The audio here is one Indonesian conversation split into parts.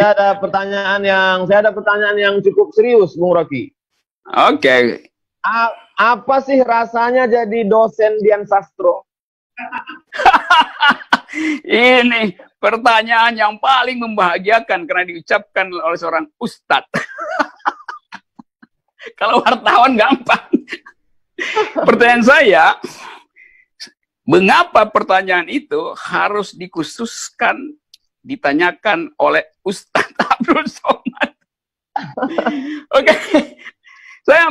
saya ada pertanyaan yang cukup serius, Bung Rocky. Oke. Apa sih rasanya jadi dosen Dian Sastro? Ini pertanyaan yang paling membahagiakan karena diucapkan oleh seorang ustadz. Kalau wartawan gampang. Pertanyaan saya, mengapa pertanyaan itu harus dikhususkan ditanyakan oleh Ustadz Abdul Somad? Oke. Saya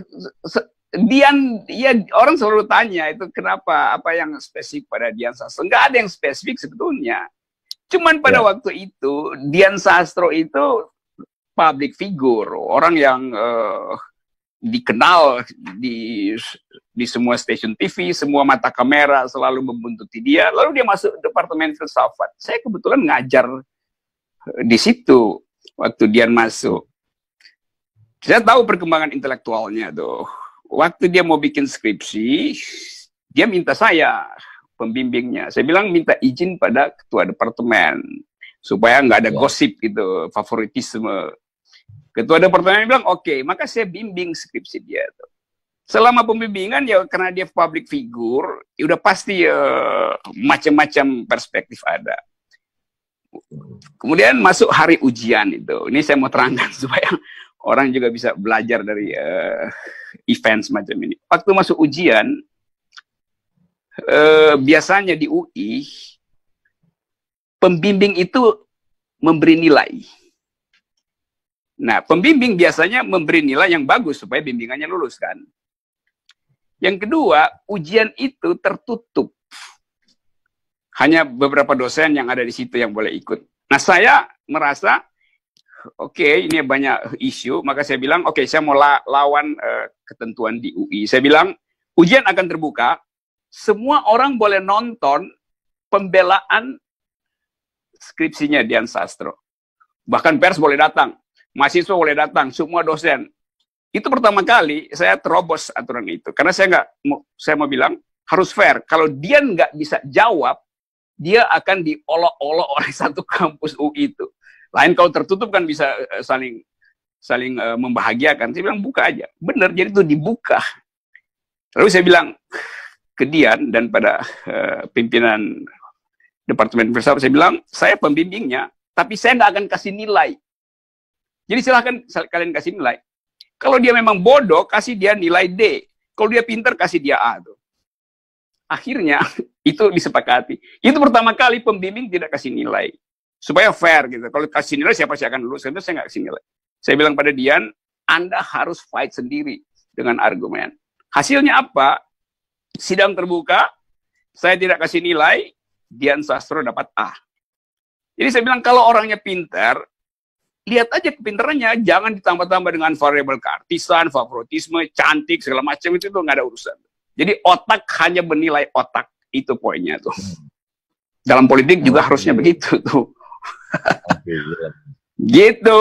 Dian, ya orang selalu tanya itu kenapa, apa yang spesifik pada Dian Sastro? Enggak ada yang spesifik sebetulnya. Cuman pada waktu itu Dian Sastro itu public figure, orang yang dikenal di semua stasiun TV, semua mata kamera selalu membuntuti dia. Lalu dia masuk departemen filsafat. Saya kebetulan ngajar di situ waktu Dian masuk. Saya tahu perkembangan intelektualnya tuh. Waktu dia mau bikin skripsi, dia minta saya, pembimbingnya. Saya bilang minta izin pada ketua departemen. Supaya nggak ada gosip gitu, favoritisme. Ketua departemen bilang, oke, maka saya bimbing skripsi dia tuh. Selama pembimbingan, ya karena dia public figure, ya udah pasti macam-macam perspektif ada. Kemudian masuk hari ujian itu. Ini saya mau terangkan supaya orang juga bisa belajar dari event semacam ini. Waktu masuk ujian, biasanya di UI, pembimbing itu memberi nilai. Nah, pembimbing biasanya memberi nilai yang bagus supaya bimbingannya lulus kan. Yang kedua, ujian itu tertutup. Hanya beberapa dosen yang ada di situ yang boleh ikut. Nah, saya merasa oke, ini banyak isu, maka saya bilang, oke, saya mau lawan ketentuan di UI. Saya bilang, ujian akan terbuka, semua orang boleh nonton pembelaan skripsinya Dian Sastro. Bahkan pers boleh datang, mahasiswa boleh datang, semua dosen. Itu pertama kali saya terobos aturan itu. Karena saya mau bilang, harus fair. Kalau dia nggak bisa jawab, dia akan diolok-olok oleh satu kampus UI itu. Lain kalau tertutup kan bisa saling membahagiakan. Saya bilang buka aja. Benar, jadi itu dibuka. Lalu saya bilang ke Dian dan pada pimpinan Departemen Filsafat, saya bilang, saya pembimbingnya, tapi saya nggak akan kasih nilai. Jadi silahkan kalian kasih nilai. Kalau dia memang bodoh, kasih dia nilai D. Kalau dia pintar, kasih dia A. Tuh. Akhirnya, itu disepakati. Itu pertama kali pembimbing tidak kasih nilai. Supaya fair gitu. Kalau kasih nilai siapa sih akan lulus? Itu saya nggak kasih nilai. Saya bilang pada Dian, Anda harus fight sendiri dengan argumen. Hasilnya apa? Sidang terbuka, saya tidak kasih nilai, Dian Sastro dapat A. Jadi saya bilang kalau orangnya pintar, lihat aja kepintarannya, jangan ditambah-tambah dengan variabel keartisan, favoritisme, cantik, segala macam itu nggak ada urusan. Jadi otak hanya bernilai otak, itu poinnya tuh. Dalam politik juga harusnya begitu tuh. Gitu.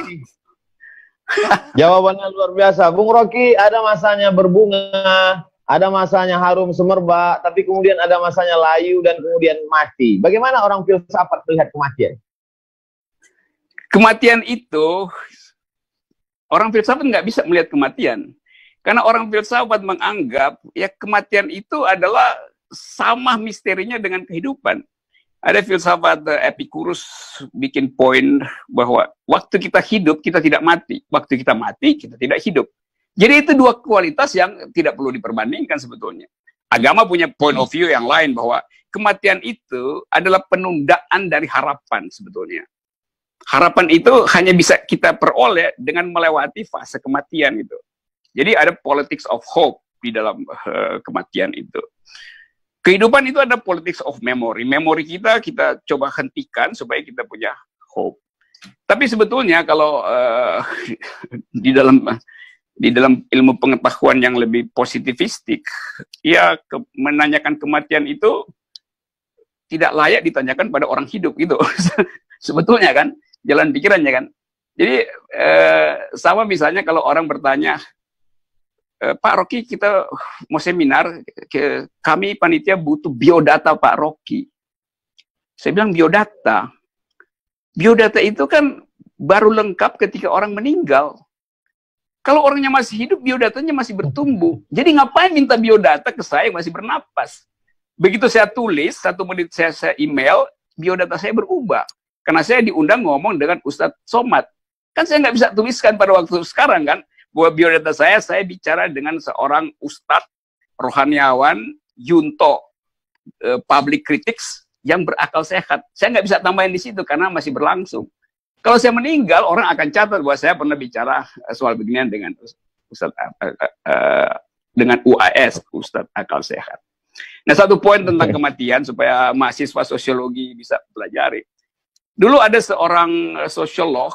Jawabannya luar biasa. Bung Rocky, ada masanya berbunga, ada masanya harum semerbak, tapi kemudian ada masanya layu dan kemudian mati. Bagaimana orang filsafat melihat kematian? Kematian itu, orang filsafat nggak bisa melihat kematian. Karena orang filsafat menganggap ya kematian itu adalah sama misterinya dengan kehidupan. Ada filsafat Epicurus bikin poin bahwa waktu kita hidup, kita tidak mati. Waktu kita mati, kita tidak hidup. Jadi itu dua kualitas yang tidak perlu diperbandingkan sebetulnya. Agama punya point of view yang lain bahwa kematian itu adalah penundaan dari harapan sebetulnya. Harapan itu hanya bisa kita peroleh dengan melewati fase kematian itu. Jadi ada politics of hope di dalam kematian itu. Kehidupan itu ada politics of memory. Memori kita coba hentikan supaya kita punya hope. Tapi sebetulnya kalau di dalam ilmu pengetahuan yang lebih positivistik, ya menanyakan kematian itu tidak layak ditanyakan pada orang hidup gitu. Sebetulnya kan, jalan pikirannya kan. Jadi sama misalnya kalau orang bertanya, Pak Rocky, kita mau seminar, kami panitia butuh biodata Pak Rocky. Saya bilang biodata. Biodata itu kan baru lengkap ketika orang meninggal. Kalau orangnya masih hidup, biodatanya masih bertumbuh. Jadi ngapain minta biodata ke saya yang masih bernapas? Begitu saya tulis, 1 menit saya email, biodata saya berubah. Karena saya diundang ngomong dengan Ustadz Somad. Kan saya nggak bisa tuliskan pada waktu sekarang kan, bahwa biodata saya bicara dengan seorang Ustadz rohaniawan, Yunto, public critics, yang berakal sehat. Saya nggak bisa tambahin di situ karena masih berlangsung. Kalau saya meninggal, orang akan catat bahwa saya pernah bicara soal beginian dengan Ustadz, dengan UAS, Ustadz Akal Sehat. Nah, satu poin tentang kematian supaya mahasiswa sosiologi bisa pelajari. Dulu ada seorang sosiolog,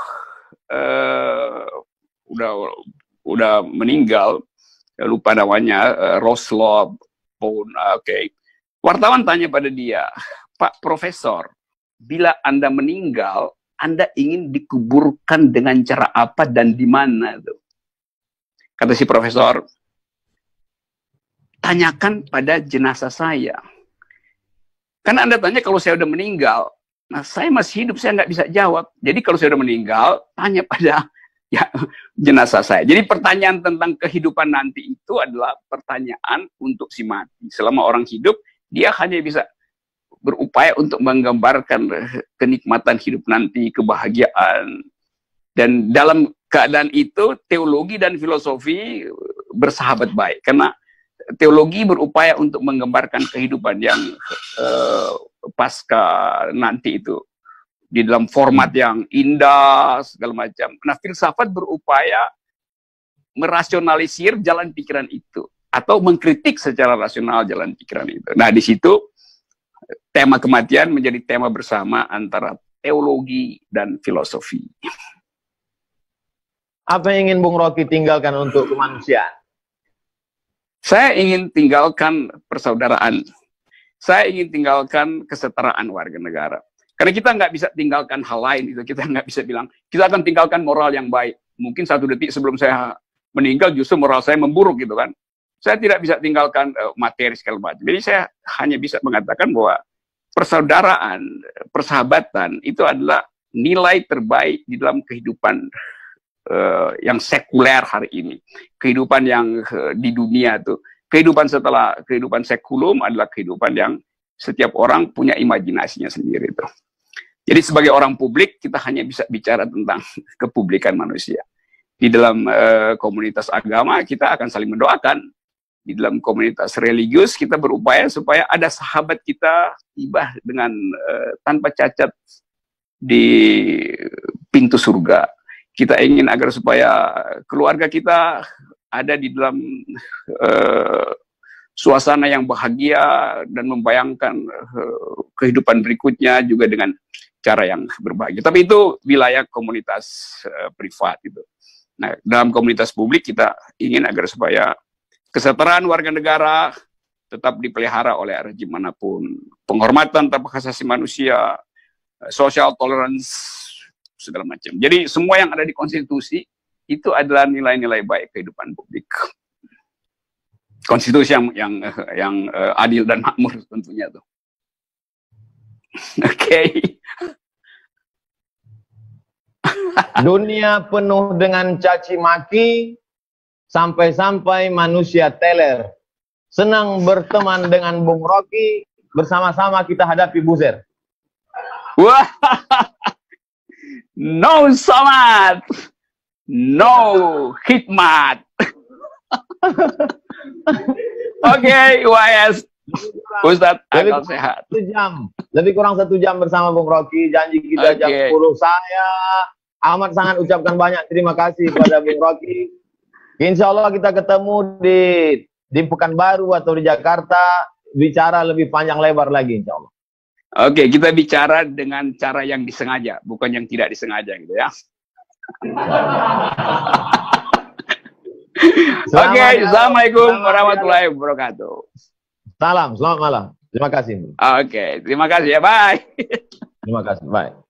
udah meninggal, lupa namanya, Roslow Pound, oke. Wartawan tanya pada dia, Pak Profesor, bila Anda meninggal, Anda ingin dikuburkan dengan cara apa dan di mana tuh? Kata si profesor, tanyakan pada jenazah saya. Karena Anda tanya kalau saya udah meninggal, nah saya masih hidup, saya nggak bisa jawab. Jadi kalau saya udah meninggal, tanya pada jenazah saya. Jadi pertanyaan tentang kehidupan nanti itu adalah pertanyaan untuk si mati. Selama orang hidup, dia hanya bisa berupaya untuk menggambarkan kenikmatan hidup nanti, kebahagiaan. Dan dalam keadaan itu, teologi dan filosofi bersahabat baik. Karena teologi berupaya untuk menggambarkan kehidupan yang pasca nanti itu. Di dalam format yang indah, segala macam. Nah, filsafat berupaya merasionalisir jalan pikiran itu. Atau mengkritik secara rasional jalan pikiran itu. Nah, di situ, tema kematian menjadi tema bersama antara teologi dan filosofi. Apa yang ingin Bung Rocky tinggalkan untuk kemanusiaan? Saya ingin tinggalkan persaudaraan. Saya ingin tinggalkan kesetaraan warga negara. Karena kita nggak bisa tinggalkan hal lain. Itu kita nggak bisa bilang, kita akan tinggalkan moral yang baik. Mungkin 1 detik sebelum saya meninggal justru moral saya memburuk gitu kan. Saya tidak bisa tinggalkan materi segala macam. Jadi saya hanya bisa mengatakan bahwa persaudaraan, persahabatan itu adalah nilai terbaik di dalam kehidupan yang sekuler hari ini. Kehidupan yang di dunia itu. Kehidupan setelah kehidupan sekulum adalah kehidupan yang setiap orang punya imajinasinya sendiri itu. Jadi sebagai orang publik kita hanya bisa bicara tentang kepublikan manusia. Di dalam komunitas agama kita akan saling mendoakan. Di dalam komunitas religius kita berupaya supaya ada sahabat kita tiba dengan tanpa cacat di pintu surga. Kita ingin agar supaya keluarga kita ada di dalam suasana yang bahagia dan membayangkan kehidupan berikutnya juga dengan cara yang berbahagia. Tapi itu wilayah komunitas privat itu. Nah, dalam komunitas publik kita ingin agar supaya kesetaraan warga negara tetap dipelihara oleh rejim manapun. Penghormatan terhadap hak asasi manusia, social tolerance, segala macam. Jadi semua yang ada di konstitusi itu adalah nilai-nilai baik kehidupan publik. Konstitusi yang adil dan makmur tentunya tuh. Oke. Dunia penuh dengan caci maki, sampai-sampai manusia teler. Senang berteman dengan Bung Rocky, bersama-sama kita hadapi Buzer. Wah, no Somad, no hikmat. Oke, UAS, Ustadz Akal Sehat. Lebih kurang 1 jam bersama Bung Rocky. Janji kita jam 10. Saya amat sangat ucapkan banyak terima kasih kepada Bung Rocky. Insya Allah kita ketemu di Pekanbaru atau di Jakarta, bicara lebih panjang lebar lagi insya Allah. Oke, kita bicara dengan cara yang disengaja, bukan yang tidak disengaja gitu ya. Oke, assalamualaikum warahmatullahi wabarakatuh. Salam, selamat malam. Terima kasih. Oke, terima kasih ya, bye. Terima kasih, bye.